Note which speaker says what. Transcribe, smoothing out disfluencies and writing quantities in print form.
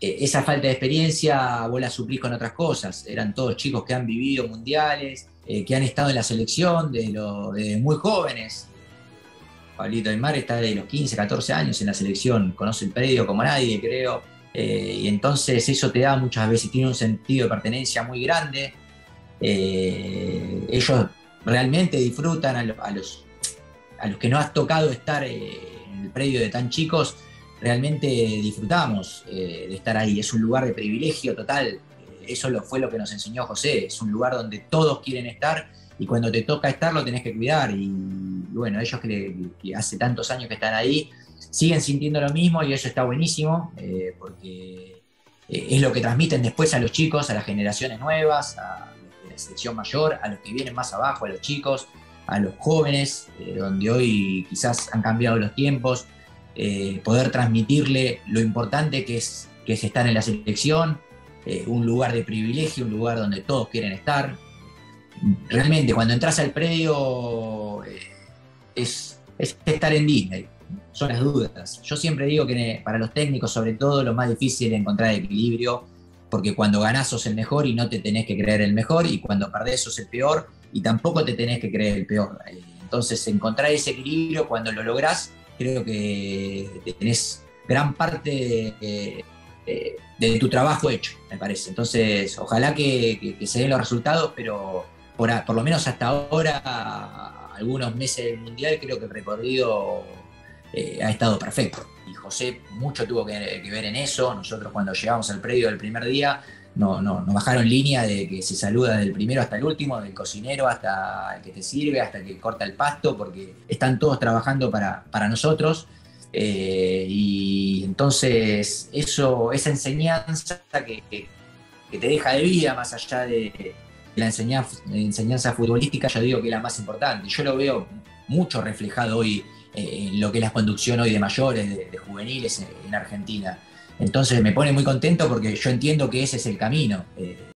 Speaker 1: esa falta de experiencia vos la suplís con otras cosas. Eran todos chicos que han vivido mundiales, que han estado en la selección de muy jóvenes. Pablito Aymar está de los 15, 14 años en la selección, conoce el predio como nadie, creo. Y entonces eso te da muchas veces, tiene un sentido de pertenencia muy grande. Ellos realmente disfrutan a los que no has tocado estar en el predio de tan chicos, realmente disfrutamos de estar ahí. Es un lugar de privilegio total. Fue lo que nos enseñó José. Es un lugar donde todos quieren estar y cuando te toca estar lo tenés que cuidar. Y bueno, ellos que hace tantos años que están ahí siguen sintiendo lo mismo y eso está buenísimo porque es lo que transmiten después a los chicos, a las generaciones nuevas, a los de la selección mayor, a los que vienen más abajo, a los chicos, a los jóvenes, donde hoy quizás han cambiado los tiempos, poder transmitirle lo importante que es estar en la selección, un lugar de privilegio, un lugar donde todos quieren estar. Realmente, cuando entras al predio, es estar en Disney, son las dudas. Yo siempre digo que para los técnicos, sobre todo, lo más difícil es encontrar equilibrio, porque cuando ganás sos el mejor y no te tenés que creer el mejor, y cuando perdés sos el peor y tampoco te tenés que creer el peor. Entonces, encontrar ese equilibrio, cuando lo lográs, creo que tenés gran parte de tu trabajo hecho, me parece. Entonces, ojalá que se den los resultados, pero por lo menos hasta ahora, algunos meses del Mundial, creo que el recorrido ha estado perfecto. Y José mucho tuvo que ver en eso. Nosotros cuando llegamos al predio del primer día, nos bajaron línea de que se saluda del primero hasta el último, del cocinero hasta el que te sirve, hasta el que corta el pasto, porque están todos trabajando para nosotros. Y entonces esa enseñanza que te deja de vida, más allá de la enseñanza futbolística, yo digo que es la más importante. Yo lo veo mucho reflejado hoy en lo que es la conducción hoy de mayores, de juveniles en Argentina. Entonces me pone muy contento porque yo entiendo que ese es el camino.